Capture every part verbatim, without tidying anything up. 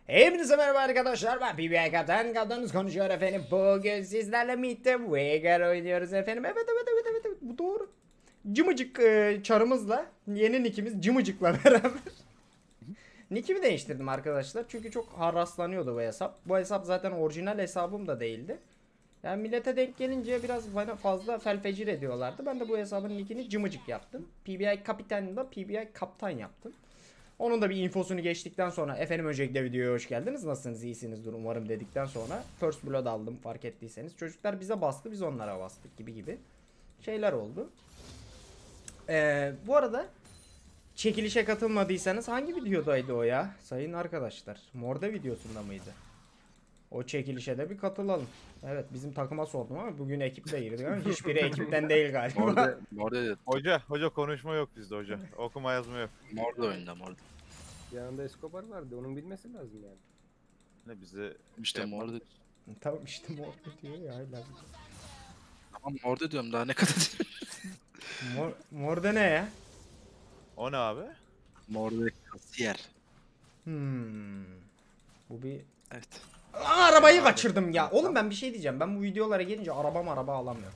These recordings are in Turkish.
Hepinize merhaba arkadaşlar, ben P B I Kaptan, kaptanınız konuşuyor efendim. Bugün sizlerle birlikte Veigar oynuyoruz efendim. Evet evet evet evet, evet. Bu doğru. Cımıcık e, çarımızla, yeni nickimiz Cımıcık'la beraber. Nickimi değiştirdim arkadaşlar çünkü çok harraslanıyordu bu hesap. Bu hesap zaten orijinal hesabım da değildi. Yani millete denk gelince biraz bana fazla felfecir ediyorlardı. Ben de bu hesabın nickini Cımıcık yaptım. P B I Kapitan'ı da P B I Kaptan yaptım. Onun da bir infosunu geçtikten sonra efendim öncelikle videoya hoş geldiniz. Nasılsınız, iyisinizdir umarım dedikten sonra First Blood aldım fark ettiyseniz. Çocuklar bize bastı, biz onlara bastık gibi gibi şeyler oldu. Ee, bu arada çekilişe katılmadıysanız hangi videodaydı o ya sayın arkadaşlar? Morde videosunda mıydı? O çekilişe de bir katılalım. Evet, bizim takıma sordum ama bugün ekiple girdik ama hiçbiri ekipten değil galiba. Morde, Morde, Hoca, hoca konuşma yok bizde hoca. Okuma yazma yok. Morde oyunda Morde. Yanında Escobar vardı, onun bilmesi lazım yani. Ne bize İşte şey Morde. Tamam işte Morde diyor ya hala. Tamam Morde diyorum daha ne kadar Mor, Morde ne ya? O ne abi? Morde kasiyer. Hmm. Bu bir... Evet. Aa, arabayı kaçırdım ya. Oğlum ben bir şey diyeceğim. Ben bu videolara gelince arabam araba alamıyorum.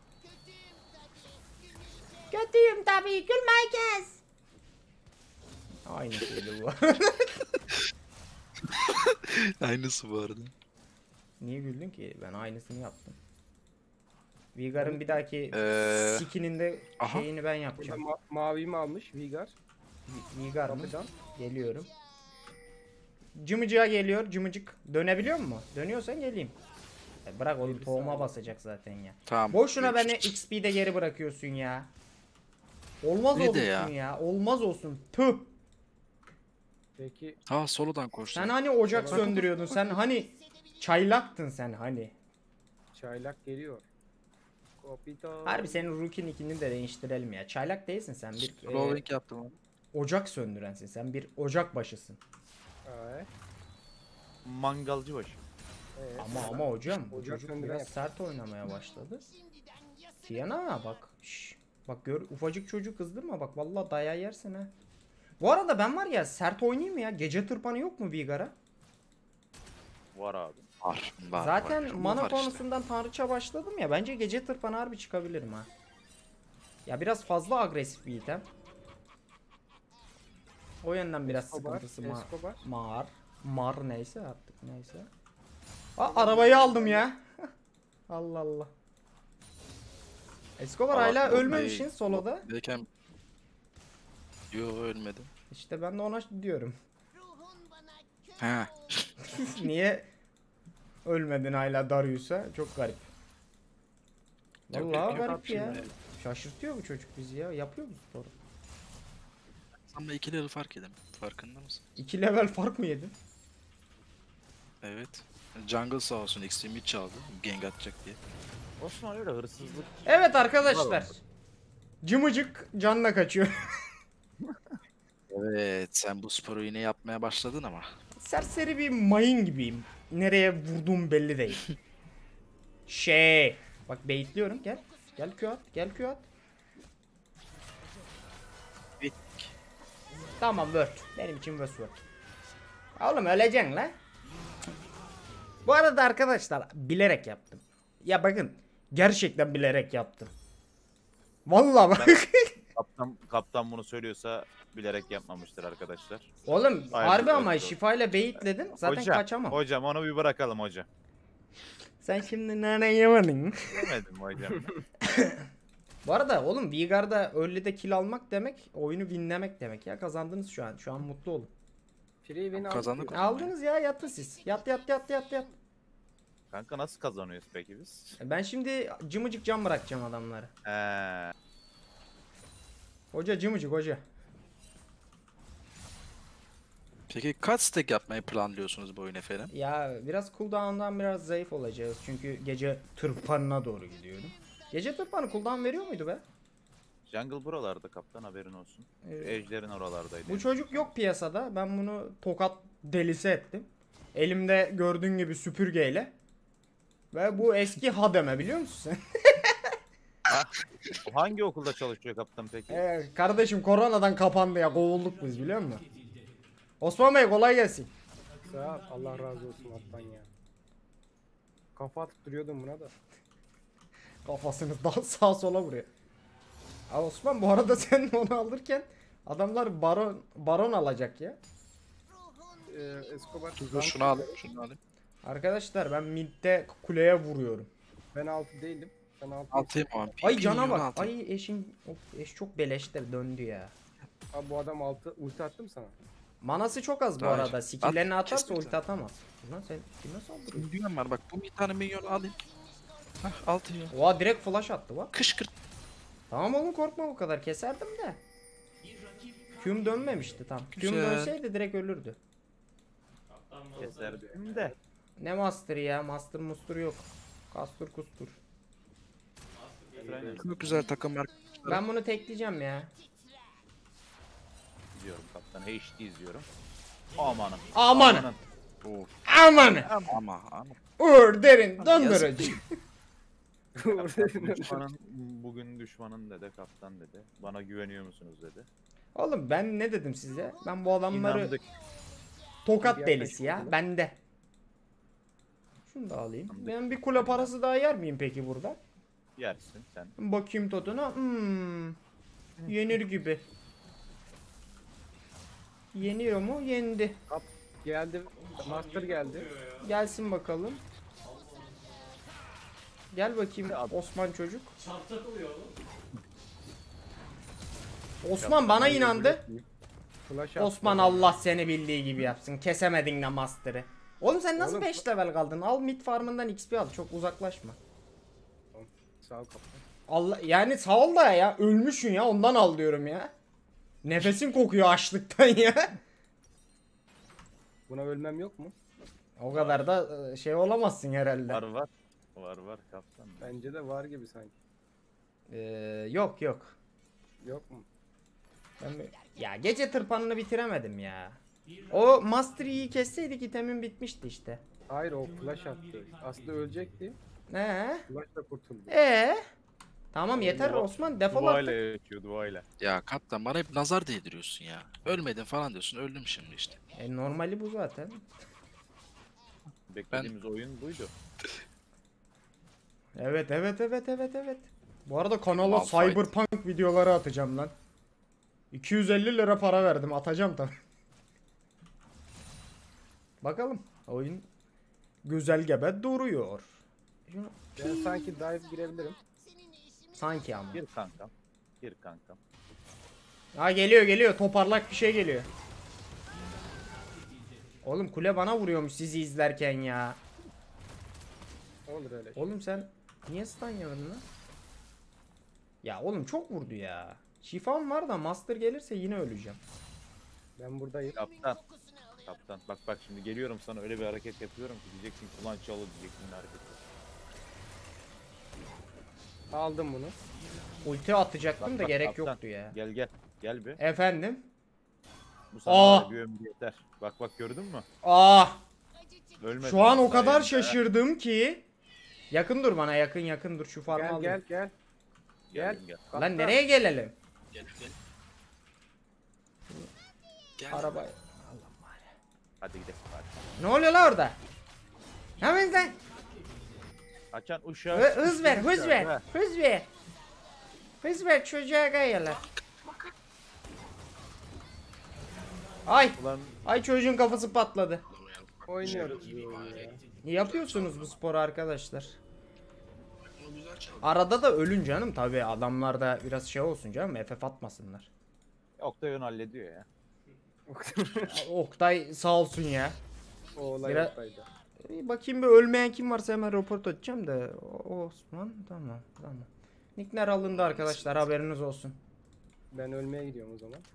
Kötüyüm tabii. Gülme kes. Aynı şeydi bu. Aynısı bu arada. Niye güldün ki? Ben aynısını yaptım. Vigar'ın bir dahaki Ee, skininde aha. şeyini ben Burada yapacağım. ma mavimi almış Vigar. Vi- Vigar mı? Kapıdan. Geliyorum. Cımıcığa geliyor. Cımıcık. Dönebiliyor mu? Dönüyorsan geleyim. E bırak oğlum, Bir tohuma saniye. basacak zaten ya. Tamam. Boşuna beni görüşürüz. X P'de geri bırakıyorsun ya. Olmaz Ne de olsun ya? ya. Olmaz olsun. Tüh. Peki Ha solodan koştu. Sen hani ocak Tamam. söndürüyordun. Sen hani çaylaktın sen hani. çaylak geliyor. Kopito. Harbi senin rookie nickini de değiştirelim ya. Çaylak değilsin sen, bir e, Scrolling yaptım abi. ocak söndürensin. Sen bir ocak başısın. Ay, Mangalcı başı. evet. Ama ama hocam bu Ocak çocuk söndüren biraz yap. sert oynamaya başladı. Tiana bak. Şş, bak gör, ufacık çocuk kızdırma bak, vallahi dayağı yersin ha. Bu arada ben var ya, sert oynayayım mı ya? Gece tırpanı yok mu Vigar'a? Var abi. Var. var Zaten var. mana Var işte. konusundan tanrıça başladım ya. Bence gece tırpanı harbi çıkabilirim ha. Ya biraz fazla agresif bir item. O yönden biraz Escobar, sıkıntısı ma Escobar. mar. Mar neyse artık neyse. Aa, arabayı aldım ya. Allah Allah. Escobar hala Aa, ölmemişsin ay, soloda. Belki Yo ölmedim. İşte ben de ona diyorum. Ha. Niye ölmedin hala Darius'a? Çok garip. Yok, Vallahi yok, garip ya. şimdi. Şaşırtıyor bu çocuk bizi ya. Yapıyor bu sporu. Ama iki level fark edin. Farkında mısın? İki level fark mı yedin? Evet. Jungle sağ olsun X P çaldı. Gank atacak diye. Osman öyle hırsızlık. Evet arkadaşlar. Var Cımıcık canla kaçıyor. Evet sen bu sporu yine yapmaya başladın ama. Serseri bir mayın gibiyim. Nereye vurduğum belli değil. Şey. Bak baitliyorum, gel. Gel Q at. Gel Q at. Bittik. Tamam word. Benim için word word. Oğlum öleceksin lan. Bu arada arkadaşlar bilerek yaptım. Ya bakın. Gerçekten bilerek yaptım. Vallahi bak. Kaptan, kaptan bunu söylüyorsa bilerek yapmamıştır arkadaşlar. Oğlum Hayır, harbi evet, ama doğru. şifayla baitledim. Zaten hocam, kaçamam. Hocam onu bir bırakalım hocam. Sen şimdi nane yemedin. Demedim hocam. Bu arada oğlum Vigar'da early'de kill almak demek oyunu winlemek demek ya. Kazandınız şu an. Şu an mutlu olun. Free beni Kazandık aldı. o. Aldınız ya, yatın siz. Yat yat yat yat yat. Kanka nasıl kazanıyoruz peki biz? Ben şimdi cımıcık can bırakacağım adamlara. He. Hoca cımıcık hoca. Peki kaç stack yapmayı planlıyorsunuz bu oyun efendim? Ya biraz cooldown'dan biraz zayıf olacağız. Çünkü gece tırpanına doğru gidiyorum. Gece tırpanı cooldown veriyor muydu be? Jungle buralarda kaptan, haberin olsun. Şu Ee, Ejder'in oralardaydı. Bu çocuk yok piyasada. Ben bunu tokat delisi ettim. Elimde gördüğün gibi süpürgeyle. Ve bu eski hademe, biliyor musun sen? O hangi okulda çalışıyor kaptan peki? Ee, kardeşim koronadan kapandı ya, kovulduk biz, biliyor musun? Osman Bey kolay gelsin. Sağ ol, Allah razı olsun alttan ya. Kafa atıp duruyordum buna da. Kafasını daha sağa sola vuruyor. Aa, Osman bu arada sen onu alırken adamlar baron baron alacak ya. Ee, Escobar. Dur şunu alayım, şunu alayım. Arkadaşlar ben midde kuleye vuruyorum. Ben altı değilim. Ben altı. Altayım ama. bir- Ay bir cana milyon bak. altayım. Ay eşin of, eş çok beleştir döndü ya. Abi bu adam altı. Ulti attım sana. Manası çok az bu Hayır. arada. Skill'lerini At, atarsa kesme ulti sen. atamaz. Ulan sen kime saldırıyorsun? Milyon var bak, bu bir tane milyon alayım. Hah, altı milyon. Oha direkt flash attı bak. Kışkırt. Tamam oğlum korkma bu kadar keserdim de. Q'm dönmemişti tam. Q'm Güzel. dönseydi direkt ölürdü. Keserdim de. Ne master ya? Master mustur yok. Kastur kustur. Çok güzel takım var. Ben bunu tekleyeceğim ya. İzliyorum kaptan. H D izliyorum. Amanın. Aman. Of. Aman. Ama ama. Uğur derin Ama dondurucu. Düşmanın, bugün düşmanın dedi kaptan dedi. Bana güveniyor musunuz dedi. Oğlum ben ne dedim size? Ben bu adamları İnandık. tokat Bir delisi ya. yaklaşık Bende. Şunu da alayım. Ben bir kule parası daha yer miyim peki burada? Yersin sen. Bakayım tadına. Hmm. Yenir gibi. Yeniyor mu? Yendi. Geldi. Master geldi. Gelsin bakalım. Gel bakayım Osman çocuk. Osman bana inandı. Flash attı. Osman Allah seni bildiği gibi yapsın. Kesemedin de Master'ı. Oğlum sen nasıl Oğlum, beş level kaldın? Al mid farmından X P al. Çok uzaklaşma. Sağ ol kaptan. Allah yani sağ ol da ya. Ölmüşsün ya. Ondan al diyorum ya. Nefesin kokuyor açlıktan ya. Buna ölmem yok mu? O kadar da e, şey olamazsın herhalde. Var var. Var var kaptan. Bence de var gibi sanki. Ee, yok yok. Yok mu? Ben bir- ya gece tırpanını bitiremedim ya. O Master Yi'yi kesseydik itemin bitmişti işte. Hayır o flash attı. Aslında ölecekti. Ee? Flash'la kurtuldu. Ee? Tamam yeter Dua- Osman defol Duayla artık. yaşıyor duayla. Ya kaptan bana hep nazar değdiriyorsun ya. Ölmedin falan diyorsun. Öldüm şimdi işte. E, normali bu zaten. Beklediğimiz oyun buydu. Evet evet evet evet evet. Bu arada kanala Malphite. Cyberpunk videoları atacağım lan. iki yüz elli lira para verdim atacağım tabii. Bakalım oyun güzel gebe duruyor. Şunu- Ben sanki dive girebilirim. Sanki ama. Gir kankam. Gir kankam. Ha geliyor geliyor toparlak bir şey geliyor. Oğlum kule bana vuruyormuş sizi izlerken ya. Olur öyle şey. Oğlum sen niye stun yemedin lan? Ya oğlum çok vurdu ya. Şifam var da master gelirse yine öleceğim. Ben buradayım. Kaptan. Kaptan. Bak bak şimdi geliyorum sana öyle bir hareket yapıyorum ki diyeceksin kulağın çalı diyeceksin hareket. Aldım bunu. Ulti atacaktım Bak, da bak, gerek kaptan. yoktu ya. Gel gel. Gel bir. Efendim? Bu sana Aa! var ya bir ömür yeter. Bak bak gördün mü? Ah! Ölmedin. Şu an o asla kadar yani. şaşırdım ki. Yakın dur bana yakın yakın dur şu farmı Gel alayım. gel gel. Gel gel. Kaptan. Lan nereye gelelim? Gel gel. Gel. Araba. Hadi gidelim. Hadi. Ne oluyor la orada? Hemen sen. Açan uşağı. Hı- hız ver, hız Ha. ver. Hız ver. Hız ver çocuğa gayalar. Ay, Ulan ay çocuğun kafası patladı. Oynuyoruz. Ne yapıyorsunuz bu sporu arkadaşlar? Arada da ölün canım tabi adamlar da biraz şey olsun canım F F atmasınlar. Oktay onu hallediyor ya. Oktay sağ olsun ya. O olay Biraz- oradaydı. Bir bakayım bir ölmeyen kim varsa hemen report edeceğim de. O Osman tamam tamam. Nickler alındı arkadaşlar haberiniz olsun. Ben ölmeye gidiyorum o zaman.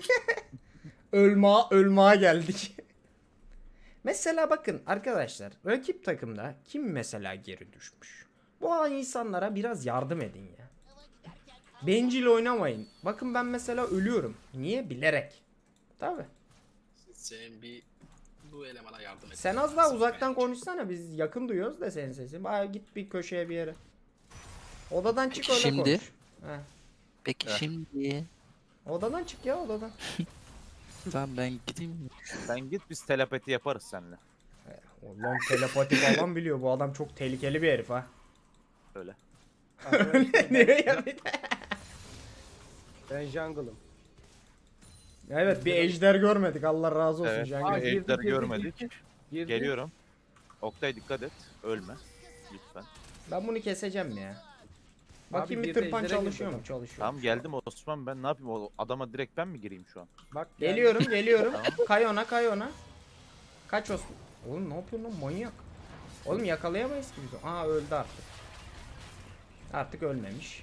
Ölma ölmeye geldik. Mesela bakın arkadaşlar rakip takımda kim mesela geri düşmüş? Bu an insanlara biraz yardım edin ya. Bencil oynamayın. Bakın ben mesela ölüyorum. Niye? Bilerek. Tabi. Senin bir bu elemana yardım et. Sen az daha uzaktan konuşsana biz yakın duyuyoruz da senin sesini. Baya git bir köşeye bir yere. Odadan çık öyle Şimdi? konuş. Heh. Peki Heh. şimdi Odadan çık ya odadan. Tamam ben gideyim. Sen git biz telepati yaparız seninle. Ulan telepati falan biliyor. Bu adam çok tehlikeli bir herif ha. Öyle. Arkadaşlar, Diyor ya bir de. ben jungle'ım. Evet bir ejder görmedik. Allah razı olsun. Evet. Cengiz. Aa, Aa, girdi, ejder girdi, görmedik. girdi. Girdi. Geliyorum. Oktay dikkat et. Ölme. Lütfen. Ben bunu keseceğim ya. Bakayım Abi, bir bir de tırpan ejdere çalışıyor girdi mu? Çalışıyor. Tamam geldim Osman, ben ne yapayım, o adama direkt ben mi gireyim şu an? Bak Geliyorum geliyorum. Tamam. Kay ona kay ona. Kaç Osman. Oğlum ne yapıyorsun lan manyak. Oğlum yakalayamayız ki biz. Aa öldü artık. Artık ölmemiş.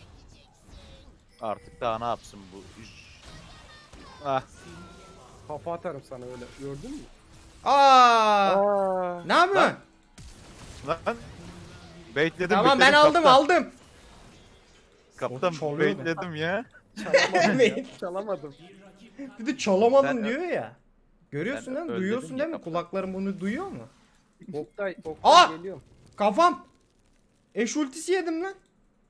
Artık daha ne yapsın bu? Üş. Ah. Kafa atarım sana öyle. Gördün mü? Aa! Ne yapıyorsun? Lan. Lan. Baitledim. Tamam ben baitledim, aldım kaptan. aldım. Kaptan Çalıyor da. baitledim ya. Çalamadım ya. Çalamadım. Bir de çalamadın Sen- diyor ya. Görüyorsun Sen değil mi? öldürdün Duyuyorsun ya değil mi? kaptan. Kulakların bunu duyuyor mu? Oktay, Oktay Aa! geliyorum. Kafam. Eş ultisi yedim lan.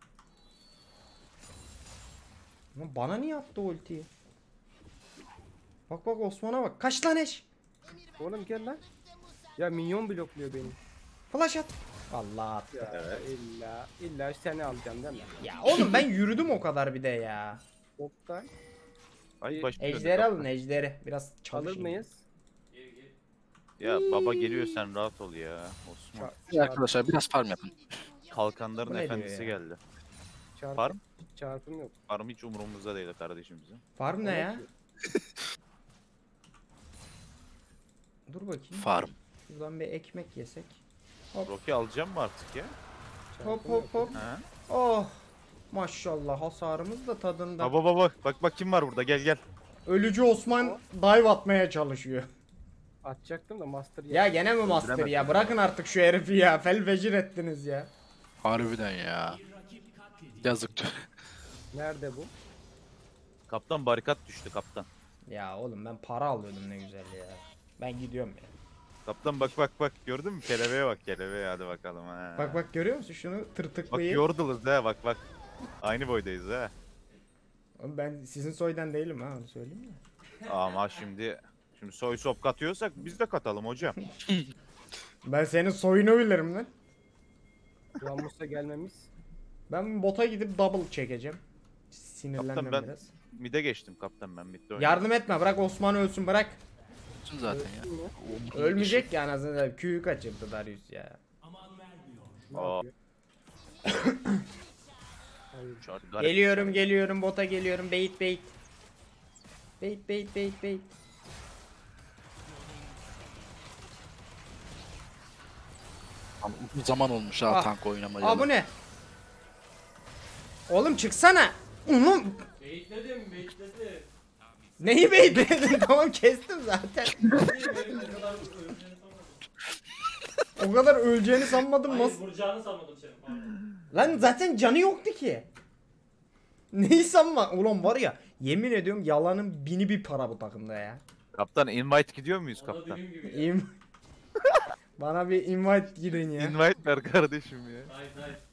Lan bana niye attı ultiyi? Bak bak Osman'a bak. Kaç lan eş? Oğlum gel lan. Ya minyon blokluyor beni. Flash at. Allah attı. Ya illa illa seni alacağım değil mi? Ya oğlum ben yürüdüm o kadar bir de ya. Oktay Ay Bir- başım döndü Ejderi kaptan. alın ejderi. Biraz alır çalışayım. mıyız? Ya baba geliyor, sen rahat ol ya Osman. Ça- İyi arkadaşlar biraz farm yapın. Kalkanların Bu ne diyor efendisi ya? geldi. Çarp, Farm? çarpım yok. Farm hiç umurumuzda değil kardeşim bizim. Farm ne ya? Dur bakayım. Farm. Şuradan bir ekmek yesek. Rocky alacağım mı artık ya? Hop hop hop. Ha? Oh. Maşallah hasarımız da tadında. Baba baba bak bak kim var burada, gel gel. Ölücü Osman dive atmaya çalışıyor. Atacaktım da master Ya gene mi master ya? Öldüremezsin. Bırakın artık şu herifi ya. Felfecir ettiniz ya. Harbiden ya. Yazık. Nerede bu? Kaptan barikat düştü kaptan. Ya oğlum ben para alıyordum ne güzel ya. Ben gidiyorum ya. Kaptan bak bak bak, gördün mü, kelebeğe bak, kelebeğe, hadi bakalım ha. Bak bak görüyor musun şunu Bak tırtıklayı. yorduluz ha, bak bak. Aynı boydayız ha. Oğlum ben sizin soydan değilim ha onu söyleyeyim mi? Ama şimdi şimdi soy sop katıyorsak biz de katalım hocam. Ben senin soyunu bilirim lan. Ramus'a gelmemiz. Ben bota gidip double çekeceğim. Sinirlendim Kaptan ben biraz. mide geçtim kaptan, ben midde oynuyorum. Yardım etme bırak Osman ölsün bırak. Bütün zaten ya. Öldün mü? Ölmeyecek ya anasını Q'yu kaçırdı Darius ya. Ne Aa. yapıyor? Hayır. Şöyle garip. Geliyorum geliyorum bota geliyorum bait bait. Bait bait bait bait. Ama uzun zaman olmuş ha Ah. tank oynamayalı. Aa bu ne? Oğlum çıksana. Oğlum. Bekledim, bekledim. Neyi baitledin? Tamam kestim zaten. Benim o kadar öleceğini sanmadım. O kadar öleceğini sanmadım Hayır, nasıl? vuracağını sanmadım senin. Pardon. Lan zaten canı yoktu ki. Neyi sanma? Ulan var ya yemin ediyorum yalanın bini bir para bu takımda ya. Kaptan invite gidiyor muyuz O da kaptan? dediğim gibi. İm- Bana bir invite gidin ya. Invite ver kardeşim ya. Nice nice.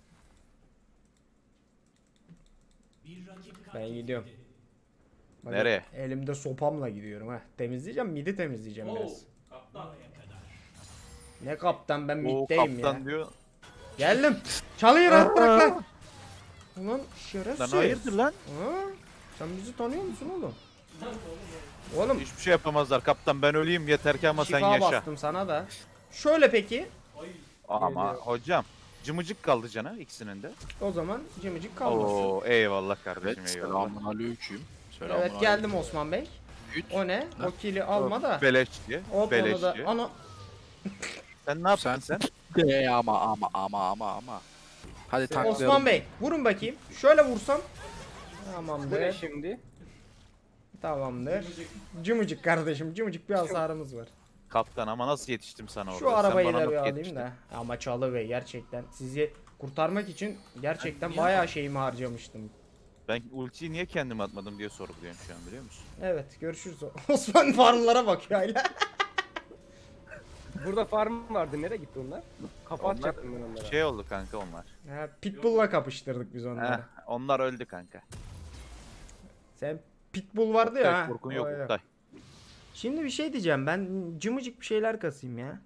Ben gidiyorum. Bak, Nereye? Elimde sopamla gidiyorum ha. Temizleyeceğim midi temizleyeceğim Oo, biraz. kaptan. Ne kaptan ben O middeyim kaptan ya. diyor. Geldim. Çalıyı rahat bırak lan. Ulan şerefsiz. Lan hayırdır lan? Ha? Sen bizi tanıyor musun oğlum? Oğlum Hiçbir şey yapamazlar kaptan, ben öleyim yeter ki ama sen şifa yaşa. bastım sana da. Şöyle peki. Ay, Ama Geliyor. hocam cımıcık kaldı cana ikisinin de. O zaman cimicik kalmasın. Oo eyvallah Evet kardeşim eyvallah. selamun aleyküm. Selamun Evet geldim Osman Bey. Güç. O ne? O kili alma da. Beleşçi. O onu da Beleşçi. ana Sen ne yaptın sen? De ama ama ama ama ama. Hadi tanklayalım. Osman Bey vurun bakayım. Şöyle vursam. Bu ne Tamamdır. şimdi? Tamamdır. Cımıcık kardeşim cımıcık bir hasarımız var. Kaptan ama nasıl yetiştim sana orada? Şu Sen arabayı bana da bir nasıl alayım yetiştin? da. Ama Çalı Bey gerçekten sizi kurtarmak için gerçekten bayağı şeyimi harcamıştım. Ben ultiyi niye kendim atmadım diye sorguluyorum şu an, biliyor musun? Evet görüşürüz. Osman farmlara bakıyor hala. Burada farm vardı. Nereye gitti onlar? Kafa Onlar- atacaktım ben onlara. Şey oldu kanka onlar. Ha, Pitbull'la kapıştırdık biz onları. Heh, onlar öldü kanka. Sen Pitbull vardı ya. Oktay, ha, korkun o yok öyle. Oktay. Şimdi bir şey diyeceğim. Ben cımıcık bir şeyler kasayım ya.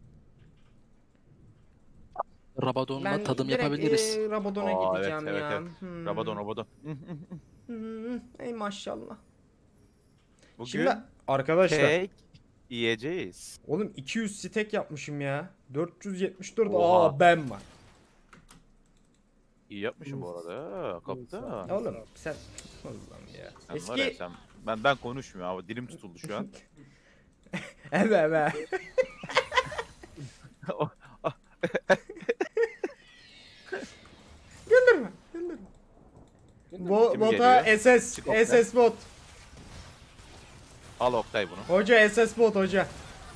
Rabadon'la Ben tadım direkt, yapabiliriz. e, Rabadon'a Aa, evet, gideceğim evet, ya. evet. Hmm. Rabadon Rabadon. Hmm. Ey maşallah. Bugün Şimdi arkadaşlar. cake yiyeceğiz. Oğlum iki yüz stack yapmışım ya. dört yüz yetmiş dört Oha. aa ben var. İyi yapmışım bu arada. Kaptan. Oğlum sen Allah'ım ya. Sen var ya Eski sen. Ben ben konuşmuyorum ama dilim tutuldu şu an. evet evet. Güldürme, güldürme. Bo Kim bota geliyor? S S Çık Oktay. S S bot. Al Oktay bunu. Hoca S S bot hoca.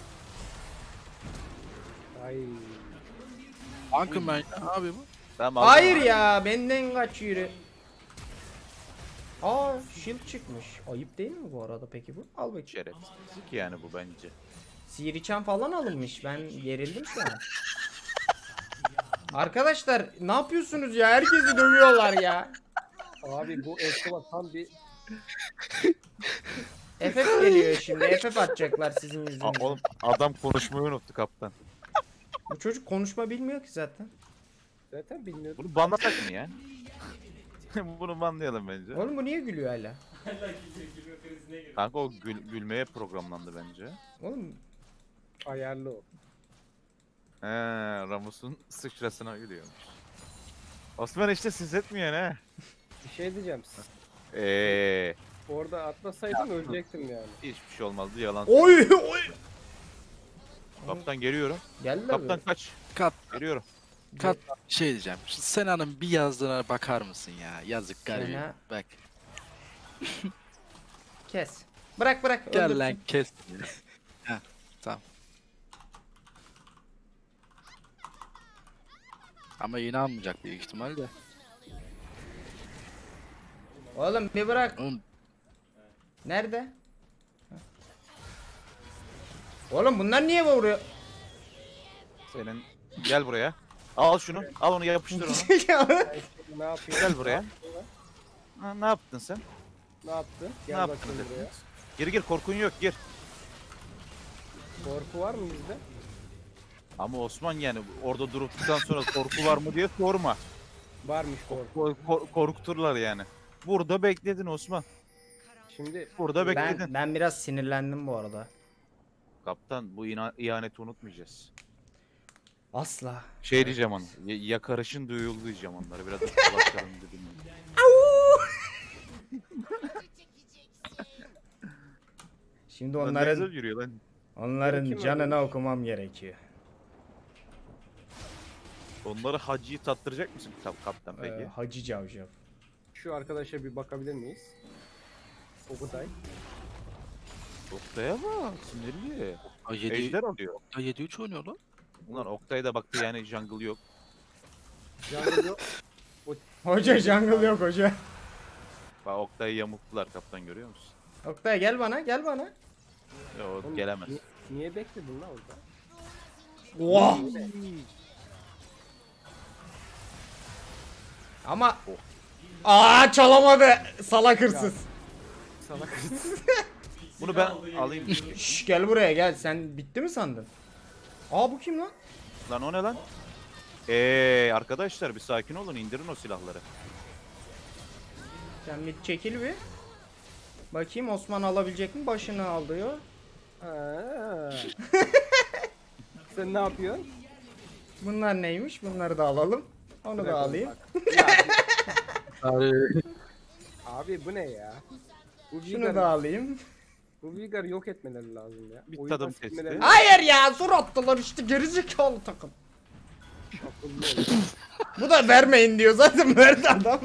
Ay. Tankım ben. Abi bu. Tamam, aldım. Hayır ya benden kaç yürü. Aa shield çıkmış. Ayıp değil mi bu arada peki bu? Al bakayım. Şerefsizlik yani bu bence. Sihirçen falan alınmış. Ben gerildim şu an. Arkadaşlar ne yapıyorsunuz ya? Herkesi dövüyorlar ya. Abi bu Escobar tam bir F F geliyor şimdi. F F atacaklar sizin Aa, yüzünüzden. oğlum adam konuşmayı unuttu kaptan. Bu çocuk konuşma bilmiyor ki zaten. zaten bilmiyordum. Bunu banlasak mı ya? Bunu banlayalım bence. Oğlum bu niye gülüyor hala? Hala gülüyor, gülme krizine giriyor. Kanka o gül, gülmeye programlandı bence. Oğlum Ayarlı o. He, Ramus'un sıçrasına gülüyormuş. Osman işte siz etmiyor ne? Bir şey diyeceğim. Eee, Orada atlasaydım ölecektim yani. hiçbir şey olmazdı yalan. oy oy. Kaptan geliyorum. Geldi Kaptan abi. kaç. Kat. Geliyorum. Kat. Şey diyeceğim. Şu Sena'nın bir yazdığına bakar mısın ya? Yazık garibim. Sena. Bak. Kes. Bırak bırak. Gel öldürsün. lan kes. Heh, tamam. Ama yine almayacak büyük ihtimalle. Oğlum bir bırak. Oğlum Nerede? Oğlum bunlar niye vuruyor? Senin gel buraya. Al şunu. Al onu yapıştır onu. Ne yapayım? Gel buraya. Ha, ne yaptın sen? Ne yaptın? Gel Ne yaptın bakayım buraya. dediniz? Gir gir korkun yok gir. Korku var mı bizde? Ama Osman yani orada durduktan sonra korku var mı diye sorma. Varmış korku. Ko- ko- korkuturlar yani. Burada bekledin Osman. Şimdi Burada bekledin. Ben, ben biraz sinirlendim bu arada. Kaptan bu ina- ihaneti unutmayacağız. Asla. Şey diyeceğim ona. Ya- yakarışın duyuldu diyeceğim onlara. Biraz da kulaklarını dedim. Şimdi Lan ne onların güzel yürüyor lan. onların Kim canını öldürmüş? okumam gerekiyor. Onları hacıyı tattıracak mısın kap kaptan Ee, peki? Hacı Cavcav. şu arkadaşa bir bakabilir miyiz? Okutay. Oktay'a bak sinirli. Ay yedi Ejder alıyor. yedi üç oynuyor lan. Ulan Oktay da baktı yani jungle yok. Jungle yok. Hoca jungle yok hoca. Bak Oktay'ı yamuktular kaptan görüyor musun? Oktay gel bana gel bana. Ya, o Oğlum, gelemez. ni- niye bekledin lan orada? Oha. Ama aa çalamadı salak hırsız. Salak. Bunu ben alayım. Şş, gel buraya gel sen bitti mi sandın? Aa bu kim lan? Lan o ne lan? Eee arkadaşlar bir sakin olun indirin o silahları. Sen bir çekil bir. Bakayım Osman alabilecek mi? Başını alıyor. Ha. Sen ne yapıyorsun? Bunlar neymiş? Bunları da alalım. Onu da Bırak onu alayım. bak. Ya, abi bu ne ya? Bu Şunu Vigar, da alayım. bu Vigar yok etmeleri lazım ya. Bir Oyundan tadım testi. silmeleri- Hayır ya zor attılar işte gerizekalı takım. Akıllı olun. Bu da vermeyin diyor zaten verdi adam.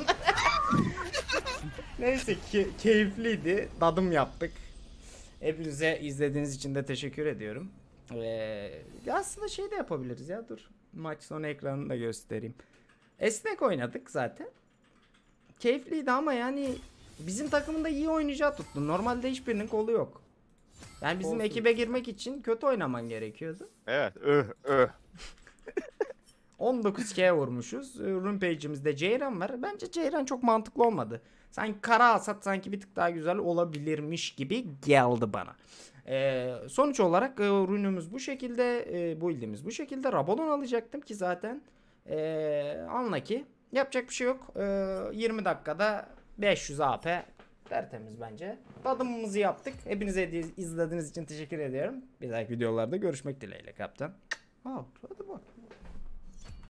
Neyse ki keyifliydi. Dadım yaptık. Hepinize izlediğiniz için de teşekkür ediyorum. Ee, aslında şey de yapabiliriz ya dur. Maç sonu ekranını da göstereyim. Esnek oynadık zaten. Keyifliydi ama yani bizim takımın da iyi oynayacağı tuttu. Normalde hiçbirinin kolu yok. Yani bizim Olsun. ekibe girmek için kötü oynaman gerekiyordu. Evet öh öh. on dokuz K vurmuşuz. Ee, Rune page'imizde Ceyran var. Bence Ceyran çok mantıklı olmadı. Sanki kara alsat sanki bir tık daha güzel olabilirmiş gibi geldi bana. Ee, sonuç olarak e, rune'umuz bu şekilde, e, build'imiz bu şekilde. Rabadon alacaktım ki zaten. Ee, anla ki yapacak bir şey yok. Ee, yirmi dakikada beş yüz A P tertemiz bence. Tadımımızı yaptık. Hepinize izlediğiniz için teşekkür ediyorum. Bir dahaki videolarda görüşmek dileğiyle kaptan. Al, hadi bak.